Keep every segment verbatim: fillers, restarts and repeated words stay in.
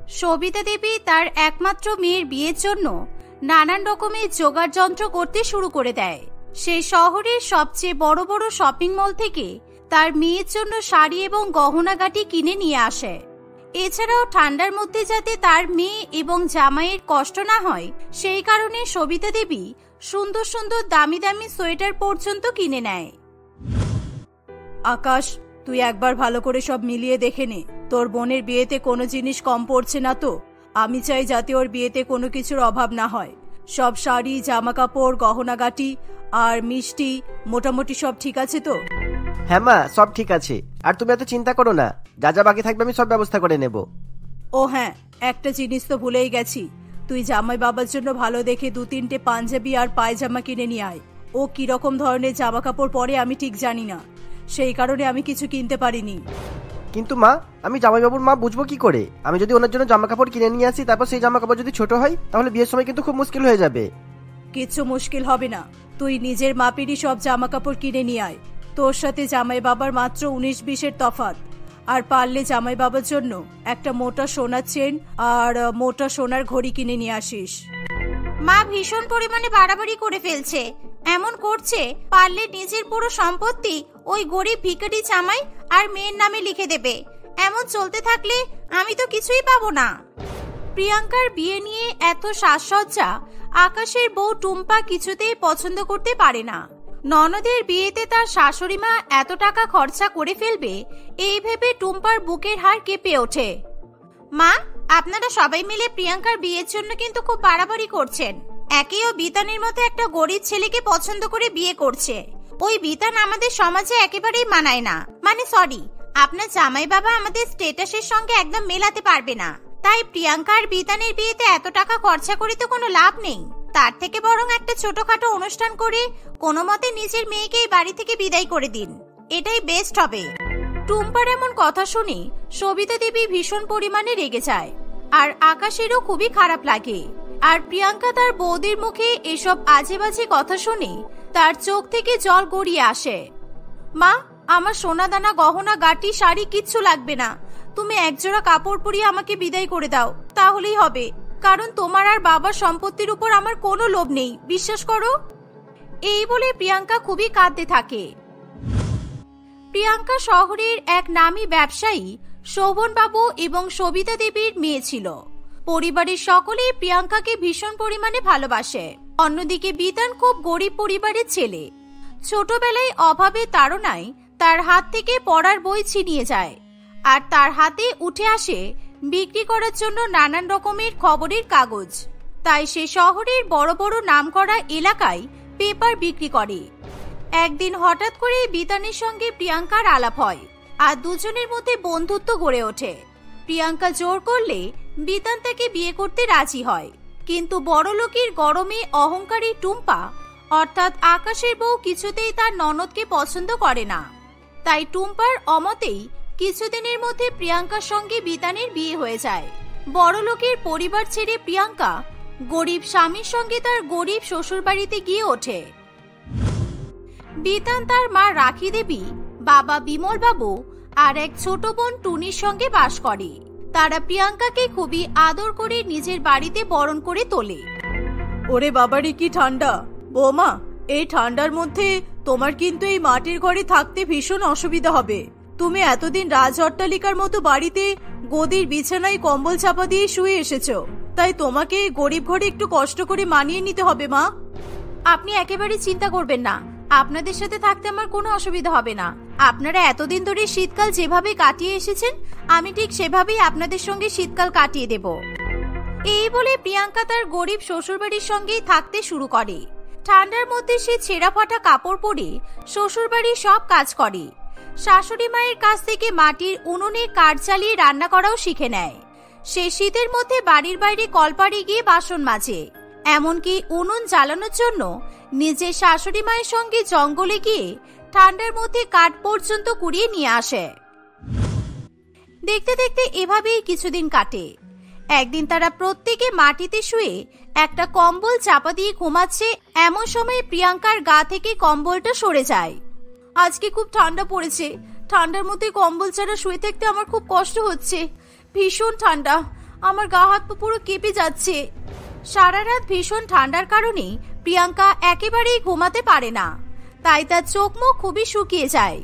সবিতা দেবী তার একমাত্র মেয়ের বিয়ের জন্য নানান রকমের জোগাড় যন্ত্র করতে শুরু করে দেয়। সে শহরের সবচেয়ে বড় বড় শপিং মল থেকে তার মেয়ের জন্য শাড়ি এবং গহনাগাটি কিনে নিয়ে আসে। এছাড়াও ঠান্ডার মধ্যে যাতে তার মেয়ে এবং জামাইয়ের কষ্ট না হয় সেই কারণে সবিতা দেবী সুন্দর সুন্দর দামি দামি সোয়েটার পর্যন্ত কিনে নেয়। আকাশ, তুই একবার ভালো করে সব মিলিয়ে দেখে নে, তোর বোনের বিয়েতে কোনো জিনিস কম পড়ছে না তো? আমি চাই যাতে ওর বিয়েতে কোনো কিছুর অভাব না হয়। সব শাড়ি, জামা কাপড়, গহনাগাটি আর মিষ্টি মোটামুটি সব ঠিক আছে তো? হ্যাঁ মা, সব ঠিক আছে। আর তুমি এত চিন্তা করো না, যা যা বাকি থাকবে আমি সব ব্যবস্থা করে নেব। ও হ্যাঁ, একটা জিনিস তো ভুলেই গেছি, তুই জামাই বাবার জন্য ভালো দেখে দু তিনটে পাঞ্জাবি আর পায়জামা কিনে নিয়ে আয়। ও কিরকম ধরনের জামা কাপড় পরে আমি ঠিক জানি না, সেই কারণে আমি কিছু কিনতে পারিনি। কিন্তু মা, আমি জামাইবাবুর মা বুঝবো কি করে? আমি যদি ওনার জন্য জামা কাপড় কিনে নিয়ে আসি, তারপর সেই জামা কাপড় যদি ছোট হয়, তাহলে বিয়ের সময় কিন্তু খুব মুশকিল হয়ে যাবে। কিছু মুশকিল হবে না, তুই নিজের মাপেরই সব জামা কাপড় কিনে নিয়ে আয়। তোর সাথে জামাই বাবার মাত্র উনিশ বিশের তফাৎ। আর পারলে জামাই বাবার জন্য একটা মোটা সোনার চেন আর মোটা সোনার ঘড়ি কিনে নিয়ে আসিস। মা ভীষণ পরিমাণে বাড়াবাড়ি করে ফেলছে, এমন করছে পারলে নিজের পুরো সম্পত্তি ওই গরিব ভিখারি জামাই আর মেয়ের নামে লিখে দেবে। এমন চলতে থাকলে আমি তো কিছুই পাবো না। প্রিয়াঙ্কার বিয়ে নিয়ে এত সাজসজ্জা আকাশের বউ টুম্পা কিছুতেই পছন্দ করতে পারে না। ননদের বিয়েতে তার শাশুড়ি মা এত টাকা খরচা করে ফেলবে এই ভেবে টুম্পার বুকের হাড় কেঁপে ওঠে। মা, আপনারা সবাই মিলে প্রিয়াঙ্কার বিয়ের জন্য কিন্তু খুব বাড়াবাড়ি করছেন। একে ও বিতানের মতো একটা গরিব ছেলেকে পছন্দ করে বিয়ে করছে। ওই বিতান আমাদের সমাজে একেবারেই মানায় না। মানে সরি, আপনার জামাই বাবা আমাদের স্ট্যাটাসের সঙ্গে একদম মেলাতে পারবে না। তাই প্রিয়াঙ্কা আর বিতানের বিয়েতে এত টাকা খরচা করে তো কোনো লাভ নেই। তার থেকে বরং একটা ছোটখাটো অনুষ্ঠান করে কোনো মতে নিজের মেয়েকে এই বাড়ি থেকে বিদায় করে দিন, এটাই বেস্ট হবে। টুম্পার এমন কথা শুনে সবিতা দেবী ভীষণ পরিমাণে রেগে যায়, আর আকাশেরও খুবই খারাপ লাগে। আর প্রিয়াঙ্কা তার বৌদির মুখে এসব আজে বাজে কথা শুনে তার চোখ থেকে জল গড়িয়ে আসে। মা, আমার সোনা দানা গহনা গাটি শাড়ি কিচ্ছু লাগবে না, তুমি একজোড়া কাপড় পরিয়ে আমাকে বিদায় করে দাও, তাহলেই হবে। কারণ তোমার আর বাবার সম্পত্তির উপর আমার কোনো লোভ নেই, বিশ্বাস করো। এই বলে প্রিয়াঙ্কা খুবই কাঁদতে থাকে। প্রিয়াঙ্কা শহরের এক নামী ব্যবসায়ী শোভন বাবু এবং সবিতা দেবীর মেয়ে ছিল। পরিবারের সকলেই প্রিয়াঙ্কাকে ভীষণ পরিমাণে ভালোবাসে। অন্যদিকে বিতান খুব গরিব পরিবারের ছেলে। ছোটবেলায় অভাবে তাড়নায় তার হাত থেকে পড়ার বই ছিনিয়ে যায়, আর তার হাতে উঠে আসে বিক্রি করার জন্য নানান রকমের খবরের কাগজ। তাই সে শহরের বড় বড় নামকরা এলাকায় পেপার বিক্রি করে। একদিন হঠাৎ করে বিতানের সঙ্গে প্রিয়াঙ্কার আলাপ হয়, আর দুজনের মধ্যে বন্ধুত্ব গড়ে ওঠে। প্রিয়াঙ্কা জোর করলে বিতান তাকে বিয়ে করতে রাজি হয়, কিন্তু বড়লোকের গরমে অহংকারী টুম্পা অর্থাৎ আকাশের বউ কিছুতেই তার ননদকে পছন্দ করে না। তাই টুম্পার অমতেই কিছুদিনের মধ্যে প্রিয়াঙ্কার সঙ্গে বিতানের বিয়ে হয়ে যায়। বড়লোকের পরিবার ছেড়ে প্রিয়াঙ্কা গরিব স্বামীর সঙ্গে তার গরিব শ্বশুর বাড়িতে গিয়ে ওঠে। বিতান তার মা রাখি দেবী, বাবা বিমল বাবু আর এক ছোট বোন টুনির সঙ্গে বাস করে। তারা প্রিয়াঙ্কাকে খুবই আদর করে নিজের বাড়িতে বরণ করে তোলে। ওরে বাবারে কি ঠান্ডা! বৌমা, এই ঠান্ডার মধ্যে তোমার কিন্তু এই মাটির ঘরে থাকতে ভীষণ অসুবিধা হবে। তুমি এতদিন রাজ অট্টালিকার মতো বাড়িতে গদির বিছানায় কম্বল চাপা দিয়ে শুয়ে এসেছো, তাই তোমাকে গরিব ঘরে একটু কষ্ট করে মানিয়ে নিতে হবে মা। আপনি একেবারে চিন্তা করবেন না, আপনাদের সাথে থাকতে আমার কোনো অসুবিধা হবে না। আপনারা এতদিন ধরে শীতকাল যেভাবে কাটিয়ে এসেছেন, আমি ঠিক সেভাবেই আপনাদের সঙ্গে শীতকাল কাটিয়ে দেব। এই বলে প্রিয়াঙ্কা তার গরিব শ্বশুরবাড়ির সঙ্গেই থাকতে শুরু করে। ঠান্ডার মধ্যে সে ছেঁড়া ফাটা কাপড় পরে শ্বশুরবাড়ির সব কাজ করে। শাশুড়ি মায়ের কাছ থেকে মাটির উনুনে কাঠ জ্বালিয়ে রান্না করাও শিখে নেয়। সে শীতের মধ্যে বাড়ির বাইরে কলপাড়ে গিয়ে বাসন মাজে। এমনকি উনুন জ্বালানোর জন্য নিজের শাশুড়ি মায়ের সঙ্গে জঙ্গলে গিয়ে ঠান্ডার মধ্যে কাঠ পর্যন্ত কুড়িয়ে নিয়ে আসে। দেখতে দেখতে এভাবেই কিছুদিন কাটে। একদিন তারা প্রত্যেকে মাটিতে শুয়ে একটা কম্বল চাপা দিয়ে ঘুমাচ্ছে। এমন সময় প্রিয়াঙ্কার গা থেকে কম্বলটা সরে যায়। আজকে খুব ঠান্ডা পড়েছে, ঠান্ডার মধ্যে কম্বল ছাড়া শুয়ে থাকতে আমার খুব কষ্ট হচ্ছে, ভীষণ ঠান্ডা। আমার গা হাত পা পুরো কেঁপে যাচ্ছে। সারা রাত ভীষণ ঠান্ডার কারণে প্রিয়াঙ্কা একেবারেই ঘুমাতে পারে না, তাই তার চোখ মুখ খুবই শুকিয়ে যায়।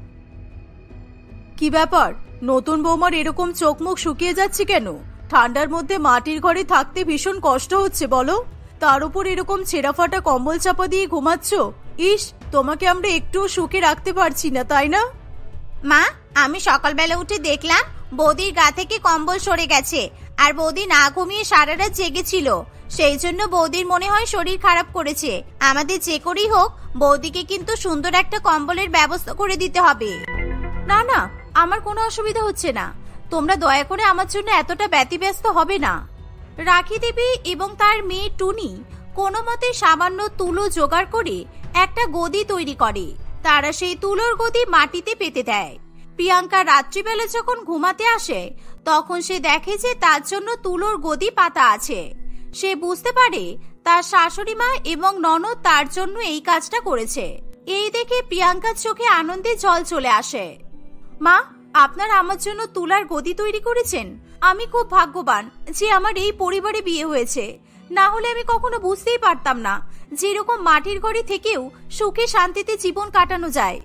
কি ব্যাপার, নতুন বৌমার এরকম চোখ মুখ শুকিয়ে যাচ্ছে কেন? ঠান্ডার মধ্যে মাটির ঘরে থাকতে ভীষণ কষ্ট হচ্ছে বলো, তার উপর এরকম ছেঁড়া ফাটা কম্বল চাপা দিয়ে ঘুমাচ্ছ। ইস, তোমাকে আমরা একটুও সুখে রাখতে পারছি না, তাই না? মা, আমি সকালবেলা উঠে দেখলাম বৌদির গা থেকে কম্বল সরে গেছে, আর বৌদি না ঘুমিয়ে সারা রাত জেগেছিল। সেই জন্য বৌদির মনে হয় শরীর খারাপ করেছে। আমাদের যে করেই হোক বৌদিকে কিন্তু সুন্দর একটা কম্বলের ব্যবস্থা করে দিতে হবে। না না, আমার কোনো অসুবিধা হচ্ছে না, তোমরা দয়া করে আমার জন্য এতটা ব্যতিব্যস্ত হবে না। রাখি দেবী এবং তার মেয়ে টুনি কোনো মতে সামান্য তুলো জোগাড় করে একটা গদি তৈরি করে। তারা সেই তুলোর গদি মাটিতে পেতে দেয়। প্রিয়াঙ্কা রাত্রিবেলা যখন ঘুমাতে আসে তখন সে দেখে যে তার জন্য তুলোর গদি পাতা আছে। সে বুঝতে পারে তার শাশুড়ি মা এবং ননদ তার জন্য এই কাজটা করেছে। এই দেখে প্রিয়াঙ্কার চোখে আনন্দে জল চলে আসে। মা, আপনারা আমার জন্য তুলার গদি তৈরি করেছেন। আমি খুব ভাগ্যবান যে আমার এই পরিবারে বিয়ে হয়েছে, না হলে আমি কখনো বুঝতেই পারতাম না যে এরকম মাটির ঘরে থেকেও সুখে শান্তিতে জীবন কাটানো যায়।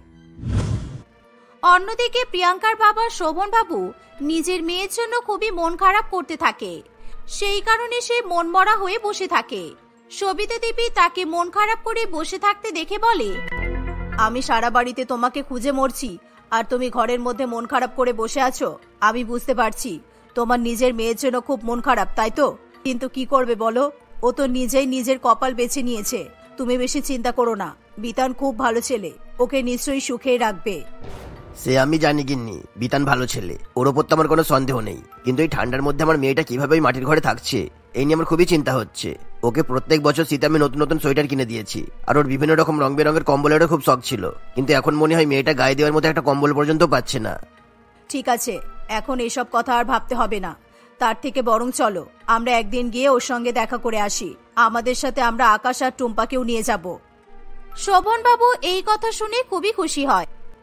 অন্যদিকে প্রিয়াঙ্কার বাবা শোভন বাবু নিজের মেয়ের জন্য খুবই মন খারাপ করতে থাকে। সেই কারণে সে মনমরা হয়ে বসে থাকে। সবিতা দেবী তাকে মন খারাপ করে বসে থাকতে দেখে বলে, আমি সারা বাড়িতে তোমাকে খুঁজে মরছি আর তুমি ঘরের মধ্যে মন খারাপ করে বসে আছো। আমি বুঝতে পারছি তোমার নিজের মেয়ের জন্য খুব মন খারাপ, তাই তো? কিন্তু কি করবে বলো, ও তো নিজেই নিজের কপাল বেছে নিয়েছে। তুমি বেশি চিন্তা করো না, বিতান খুব ভালো ছেলে, ওকে নিশ্চয়ই সুখেই রাখবে। সে আমি জানি গিন্নি, বিতান ভালো ছেলে, ওর ওপর তো আমার কোনো সন্দেহ নেই। কিন্তু এই ঠান্ডার মধ্যে আমার মেয়েটা কিভাবে ওই মাটির ঘরে থাকছে এই নিয়ে আমার খুবই চিন্তা হচ্ছে। ওকে প্রত্যেক বছর শীতে আমি নতুন নতুন সোয়েটার কিনে দিয়েছি, আর ওর বিভিন্ন রকম রং বেরঙের কম্বলেরও খুব শখ ছিল। কিন্তু এখন মনে হয় মেয়েটা গায়ে দেওয়ার মতো একটা কম্বল পর্যন্ত পাচ্ছে না। ঠিক আছে, এখন এসব কথা আর ভাবতে হবে না। তার থেকে বরং চলো আমরা একদিন গিয়ে ওর সঙ্গে দেখা করে আসি। আমাদের সাথে আমরা আকাশ আর টুম্পাকেও নিয়ে যাব। শোভন বাবু এই কথা শুনে খুবই খুশি হয়।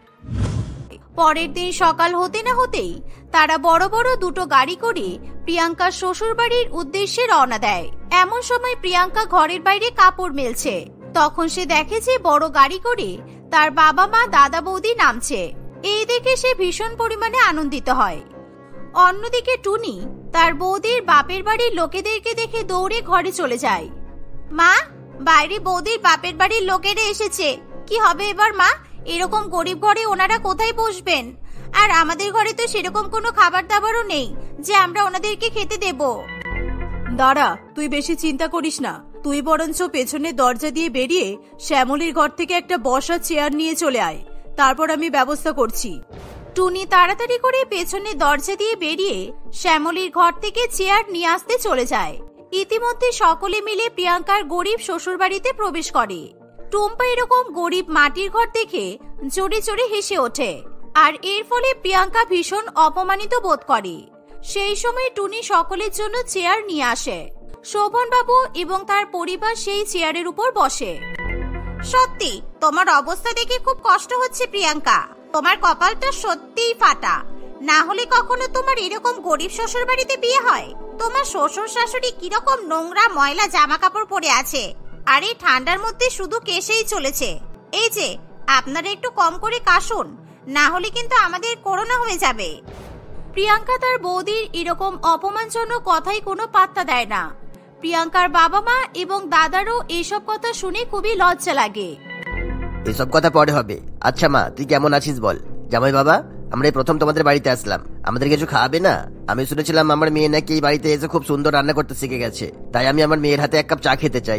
পরের দিন সকাল হতে না হতেই তারা বড় বড় দুটো গাড়ি করে প্রিয়াঙ্কার শ্বশুর বাড়ির উদ্দেশ্যে রওনা দেয়। এমন সময় প্রিয়াঙ্কা ঘরের বাইরে কাপড় মেলছে। তখন সে দেখে যে বড় গাড়ি করে তার বাবা মা দাদা বৌদি নামছে। এই দেখে সে ভীষণ পরিমাণে আনন্দিত হয়। অন্যদিকে টুনি তার বৌদির বাপের বাড়ির লোকেদেরকে দেখে দৌড়ে ঘরে চলে যায়। মা, বাইরে বৌদির বাপের বাড়ির লোকেরা এসেছে। কি হবে এবার মা? এরকম গরিব ঘরে ওনারা কোথায় বসবেন? আর আমাদের ঘরে তো সেরকম কোনো খাবার দাবারও নেই যে আমরা ওনাদেরকে খেতে দেব। দাঁড়া, তুই বেশি চিন্তা করিস না। তুই বরঞ্চ পেছনের দরজা দিয়ে বেরিয়ে শ্যামলীর ঘর থেকে একটা বসার চেয়ার নিয়ে চলে আয়, তারপর আমি ব্যবস্থা করছি। টুনি তাড়াতাড়ি করে পেছনের দরজা দিয়ে বেরিয়ে শ্যামলীর ঘর থেকে চেয়ার নিয়ে আসতে চলে যায়। ইতিমধ্যে সকলে মিলে প্রিয়াঙ্কার গরিব শ্বশুর বাড়িতে প্রবেশ করে। টুম্পা এরকম গরিব মাটির ঘর দেখে জোরে জোরে হেসে ওঠে, আর এর ফলে প্রিয়াঙ্কা ভীষণ অপমানিত বোধ করে। সেই সময় টুনি সকলের জন্য চেয়ার নিয়ে আসে। শোভন বাবু এবং তার পরিবার সেই চেয়ারের উপর বসে। সত্যি তোমার অবস্থা দেখে খুব কষ্ট হচ্ছে প্রিয়াঙ্কা। তোমার কপালটা সত্যিই ফাটা, না হলে কখনো তোমার এরকম গরিব শ্বশুর বাড়িতে বিয়ে হয়? তোমার শ্বশুর শাশুড়ি কিরকম নোংরা ময়লা জামা কাপড় পরে আছে, আর এই ঠান্ডার মধ্যে শুধু কেশেই চলেছে। এই যে আপনারা একটু কম করে কাশুন, না হলে কিন্তু আমাদের করোনা হয়ে যাবে। প্রিয়াঙ্কা তার বৌদির এরকম অপমানজনক কথাই কোনো পাত্তা দেয় না। প্রিয়াঙ্কার বাবা মা এবং দাদারও এইসব কথা শুনে খুবই লজ্জা লাগে। এসব কথা পরে হবে। আচ্ছা মা, তুই কেমন আছিস বল? জামাই বাবা, আমরা এই প্রথম তোমাদের বাড়িতে আসলাম, আমাদের কিছু খাওয়াবে না? আমি শুনেছিলাম আমার মেয়ে নাকি এই বাড়িতে এসে খুব সুন্দর রান্না করতে শিখে গেছে, তাই আমি আমার মেয়ের হাতে এক কাপ চা খেতে চাই।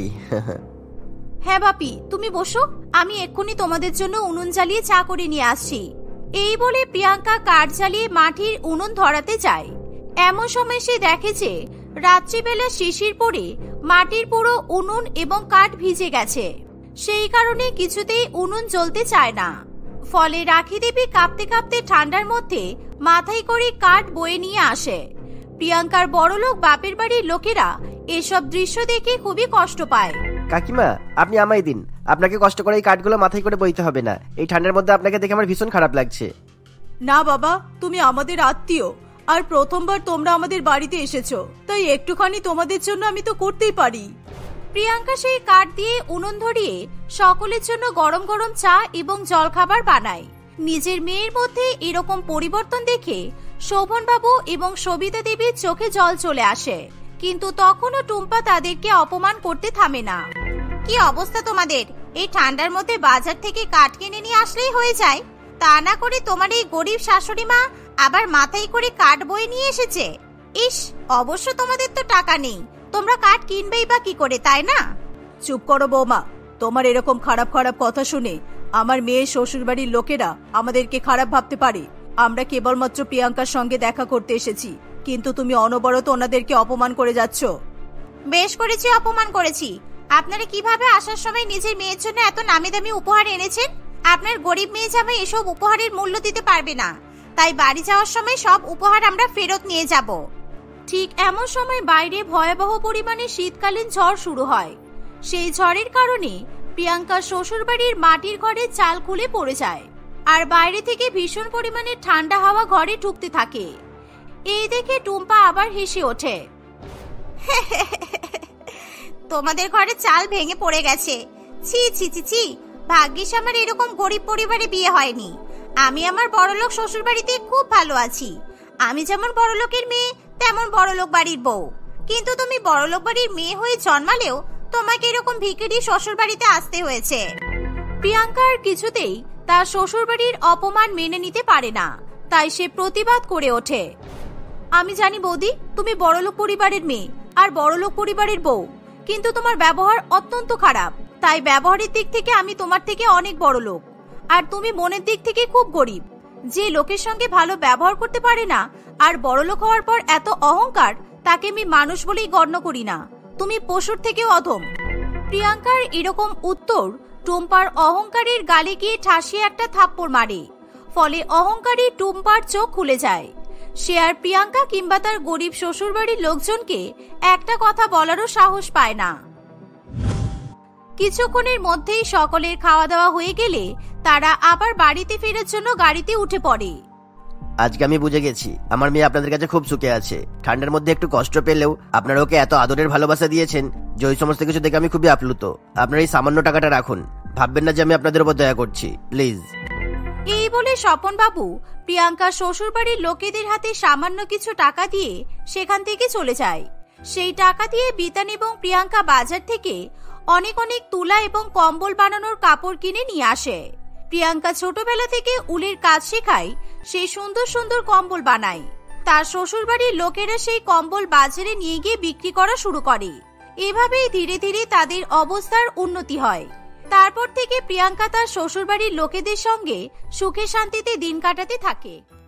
হ্যাঁ বাপি, তুমি বসো, আমি এক্ষুনি তোমাদের জন্য উনুন জ্বালিয়ে চা করে নিয়ে আসছি। এই বলে প্রিয়াঙ্কা কাঠ জ্বালিয়ে মাটির উনুন ধরাতে যায়। এমন সময় সে দেখে যে রাত্রিবেলা শিশির পড়ে মাটির পুরো উনুন এবং কাঠ ভিজে গেছে। সেই কারণে কিছুতেই উনুন জ্বলতে চায় না। ফলে রাখি দেবী কাঁপতে কাঁপতে ঠান্ডার মধ্যে মাথায় করে কাঠ বয়ে নিয়ে আসে। প্রিয়াঙ্কার বড়লোক বাপের বাড়ির লোকেরা এসব দৃশ্য দেখে খুবই কষ্ট পায়। কাকিমা, আপনি আমায় দিন, আপনাকে কষ্ট করে এই কাঠগুলো মাথায় করে বইতে হবে না। এই ঠান্ডার মধ্যে আপনাকে দেখে আমার ভীষণ খারাপ লাগছে। না বাবা, তুমি আমাদের আত্মীয়, আর প্রথমবার তোমরা আমাদের বাড়িতে এসেছো, তাই একটুখানি তোমাদের জন্য আমি তো করতেই পারি। প্রিয়াঙ্কা সেই কাঠ দিয়ে উনুন ধরিয়ে সকলের জন্য গরম গরম চা এবং জলখাবার বানায়। নিজের মেয়ের মধ্যে এরকম পরিবর্তন দেখে শোভনবাবু এবং সবিতা দেবীর চোখে জল চলে আসে, কিন্তু তখনও টুম্পা তাদেরকে অপমান করতে থামে না। কি অবস্থা তোমাদের? এই ঠান্ডার মধ্যে বাজার থেকে কাঠ কিনে নিয়ে আসলেই হয়ে যায়, তা না করে তোমার এই গরিব শাশুড়ি মা আবার মাথায় করে কাঠ বয়ে নিয়ে এসেছে। ইস, অবশ্য তোমাদের তো টাকা নেই, তোমরা কাঠ কিনবেই বা কি করে, তাই না? চুপ করো বৌমা, তোমার এরকম খারাপ খারাপ কথা শুনে আমার মেয়ের শ্বশুর বাড়ির লোকেরা আমাদেরকে খারাপ ভাবতে পারে। আমরা কেবলমাত্র প্রিয়াঙ্কার সঙ্গে দেখা করতে এসেছি, কিন্তু তুমি অনবরত ওনাদেরকে অপমান করে যাচ্ছ। বেশ করেছি, অপমান করেছি। আপনারা কিভাবে আসার সময় নিজের মেয়ের জন্য এত নামি দামি উপহার এনেছেন? আপনার গরিব মেয়ে জামাই এসব উপহারের মূল্য দিতে পারবে না, তাই বাড়ি যাওয়ার সময় সব উপহার আমরা ফেরত নিয়ে যাব। ঠিক এমন সময় বাইরে ভয়াবহ পরিমাণে শীতকালীন ঝড় শুরু হয়। সেই ঝড়ের কারণে প্রিয়াঙ্কার শ্বশুরবাড়ির মাটির ঘরের চাল খুলে পড়ে যায়, আর বাইরে থেকে ভীষণ পরিমাণে ঠান্ডা হাওয়া ঘরে ঢুকতে থাকে। এই দেখে টুম্পা আবার হেসে ওঠে। তোমাদের ঘরে চাল ভেঙে পড়ে গেছে। ছি ছি ছি ছি, ভাগ্যিস আমার এরকম গরিব পরিবারে বিয়ে হয়নি। আমি আমার বড়লোক শ্বশুর বাড়িতে খুব ভালো আছি। আমি যেমন বড়লোকের মেয়ে, তেমন বড়লোক বাড়ির বউ। কিন্তু তুমি বড়লোক বাড়ির মেয়ে হয়ে জন্মালেও তোমাকে এরকম ভিখারি শ্বশুর বাড়িতে আসতে হয়েছে। প্রিয়াঙ্কার কিছুতেই তার শ্বশুর বাড়ির অপমান মেনে নিতে পারে না, তাই সে প্রতিবাদ করে ওঠে। আমি জানি বৌদি, তুমি বড়লোক পরিবারের মেয়ে আর বড়লোক পরিবারের বউ, কিন্তু তোমার ব্যবহার অত্যন্ত খারাপ। তাই ব্যবহারের দিক থেকে আমি তোমার থেকে অনেক বড় লোক, আর তুমি মনের দিক থেকে খুব গরিব। যে লোকের সঙ্গে ভালো ব্যবহার করতে পারে না আর বড়লোক হওয়ার পর এত অহংকার, তাকে আমি মানুষ বলেই গণ্য করি না। তুমি পশুর থেকেও অধম। প্রিয়াঙ্কার এরকম উত্তর টুম্পার অহংকারের গালে গিয়ে ঠাসিয়ে একটা থাপ্পড় মারে, ফলে অহংকারী টুম্পার চোখ খুলে যায়। সে আর প্রিয়াঙ্কা কিংবা তার গরিব শ্বশুরবাড়ির লোকজনকে একটা কথা বলারও সাহস পায় না। কিছুক্ষণের মধ্যেই সকলের খাওয়া দাওয়া হয়ে গেলে তারা আবার বাড়িতে ফেরার জন্য গাড়িতে উঠে পড়ে। আজকে আমি বুঝে গেছি আমার মেয়ে আপনাদের কাছে খুব সুখে আছে। ঠান্ডার মধ্যে একটু কষ্ট পেলেও আপনারা ওকে এত আদরের ভালোবাসা দিয়েছেন যে ওই সমস্ত কিছু দেখে আমি খুবই আপ্লুত। আপনার এই সামান্য টাকাটা রাখুন, ভাববেন না যে আমি আপনাদের উপর দয়া করছি, প্লিজ। এই বলে স্বপন বাবু প্রিয়াঙ্কা শ্বশুর বাড়ির লোকেদের হাতে সামান্য কিছু টাকা দিয়ে সেখান থেকে চলে যায়। সেই টাকা দিয়ে বিতান এবং প্রিয়াঙ্কা বাজার থেকে অনেক অনেক তুলা এবং কম্বল বানানোর কাপড় কিনে নিয়ে আসে। প্রিয়াঙ্কা ছোটবেলা থেকে উলের কাজ শেখায়, সেই সুন্দর সুন্দর কম্বল বানায়। তার শ্বশুর বাড়ির লোকেরা সেই কম্বল বাজারে নিয়ে গিয়ে বিক্রি করা শুরু করে। এভাবেই ধীরে ধীরে তাদের অবস্থার উন্নতি হয়। তারপর থেকে প্রিয়াঙ্কা তার শ্বশুর বাড়ির লোকেদের সঙ্গে সুখে শান্তিতে দিন কাটাতে থাকে।